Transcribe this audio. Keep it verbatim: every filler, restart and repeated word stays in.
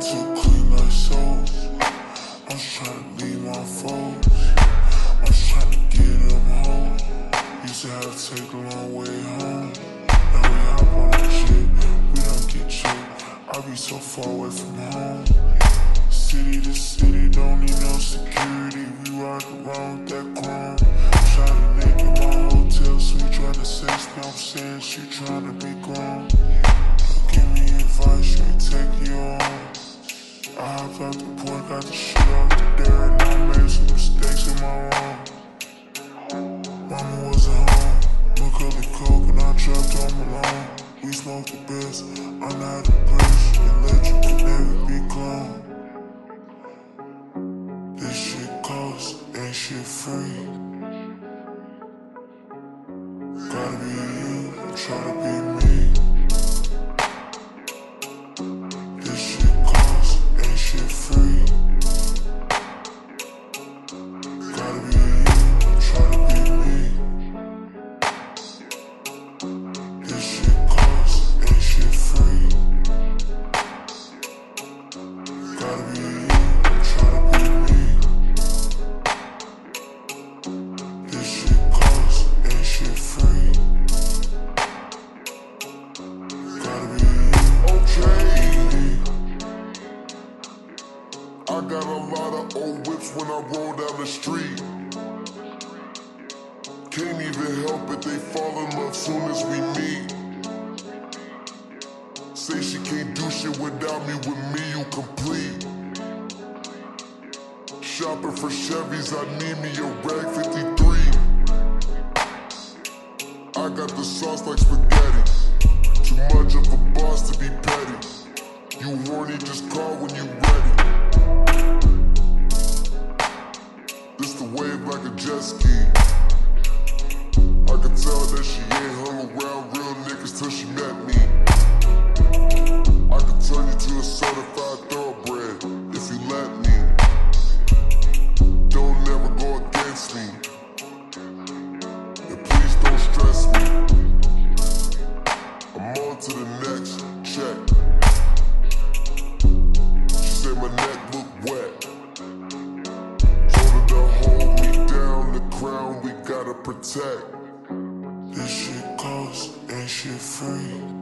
too clean like soap. I'm tryna leave my foes. I'm tryna get them home. Used to have to take a long way home. Now we hop on that shit, we don't get choked. I be so far away from home. City to city, don't need no security. We rock around with that chrome. Shawty naked, my hotel suite, tryna sex me. I'm saying she tryna be grown. Give me advice, she ain't take you on. I hopped out the point, got the shit off the dare, and I made some mistakes in my wrong. Mama wasn't home, look up the coke, and I trapped home alone. We smoked the best, I know how to push, electric can never be cloned. This shit costs, ain't shit free. Gotta be you, try to be me. This shit costs, ain't shit free. Gotta be you, try to be me. This shit costs, ain't shit free. Gotta be you, try to be me. This shit costs, ain't shit free. Gotta be you, okay. I got a lot of old whips when I roll down the street. Can't even help it, they fall in love soon as we meet. Say she can't do shit without me, with me you complete. Shopping for Chevys, I need me a rag fifty-three. I got the sauce like spaghetti. Too much of a boss to be petty. You horny, just call when you ready. This the wave like a jet ski. I could tell that she ain't hung around real niggas till she met me. I could turn you to a certified thoroughbred if you let me. Don't never go against me. And please don't stress me. I'm on to the next check. She said my neck look wet. Told her to hold me down, the crown we gotta protect. This shit costs, ain't shit free.